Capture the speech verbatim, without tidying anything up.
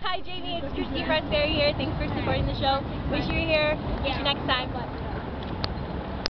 Hi, Jamie. It's Cristine Prosperi here. Thanks for supporting the show. Wish you were here. Wish you next time.